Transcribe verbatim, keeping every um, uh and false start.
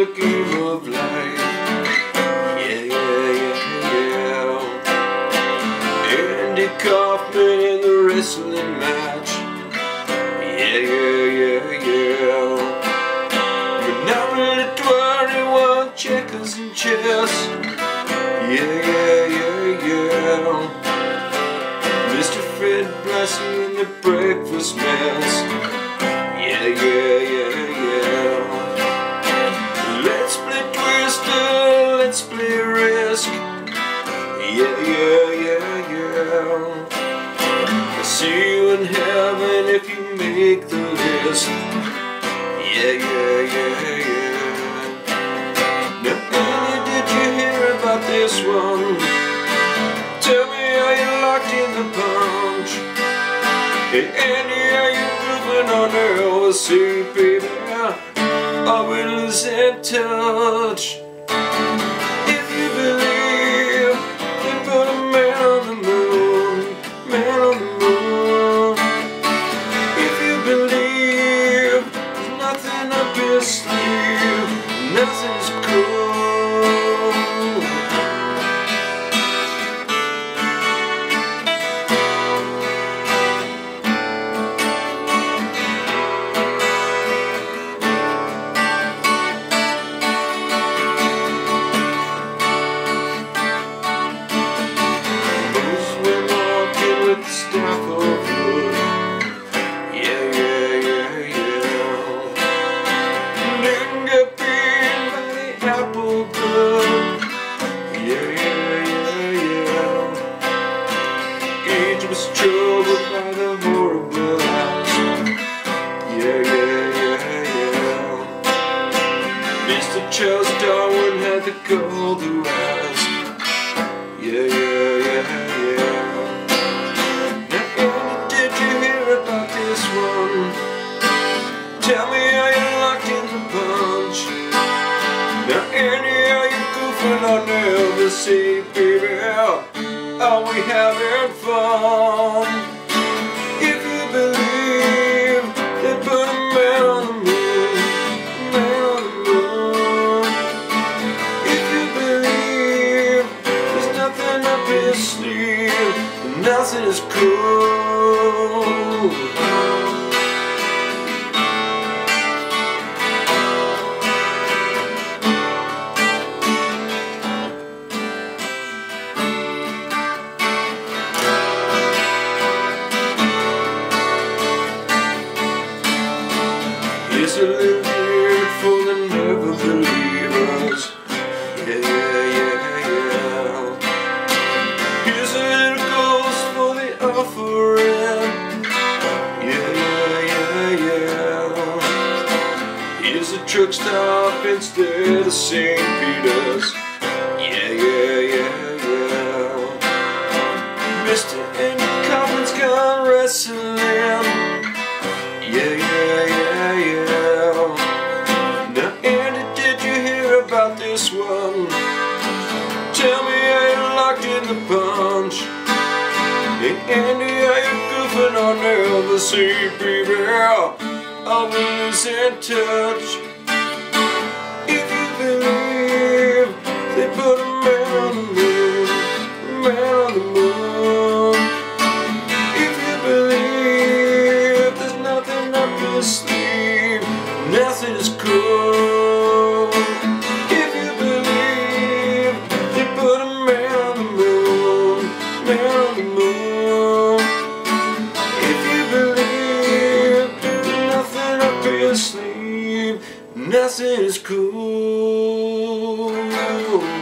the game of life. Yeah, yeah, yeah, yeah. Andy Kaufman in the wrestling match. Yeah, yeah, yeah, yeah. Monopoly twenty-one, checkers and chess. Yeah, yeah, yeah, yeah. Mister Fred Blossom in the breakfast mess. Yeah, yeah, yeah, yeah. Let's play Twister, let's play Risk. Yeah, yeah, yeah, yeah. I'll see you in heaven if you make the list. Yeah, yeah, yeah, yeah. Now, Annie, did you hear about this one? Tell me, are you locked in the punch? Hey, Annie, are you moving on L C, baby? Are we losing touch? If you believe they put a man on the moon, man on the moon. If you believe there's nothing up your sleeve, nothing's cool. Stack of wood. Yeah, yeah, yeah, yeah. Linda bean by the apple club. Yeah, yeah, yeah, yeah. Age was troubled by the horrible house. Yeah, yeah, yeah, yeah. Mister Charles Darwin had the golden eyes. Yeah, yeah, yeah, yeah. Tell me, are you locked in the punch? Now, Annie, are you goofing on L C, baby? Are we having fun? If you believe they put a man on the moon, man on the moon. If you believe there's nothing up your sleeve, nothing is cool. Here's a little word for the never believers. Yeah, yeah, yeah. Here's a little ghost for the offering. Yeah, yeah, yeah, yeah. Here's a truck stop instead of Saint Peter's. Yeah, yeah, yeah, yeah. Mister Andy Kaufman's gone wrestling. Yeah, yeah, yeah, yeah. Now, Andy, did you hear about this one? Tell me, are you locked in the punch? Hey, Andy, are you goofing on L C, baby? Are we losing touch? If you believe they put a man on the moon, a man on the moon. If you believe there's nothing up your sleeve, nothing is cool. If you believe they put a man on the moon, man on the moon. If you believe there's nothing up your sleeve, nothing is cool.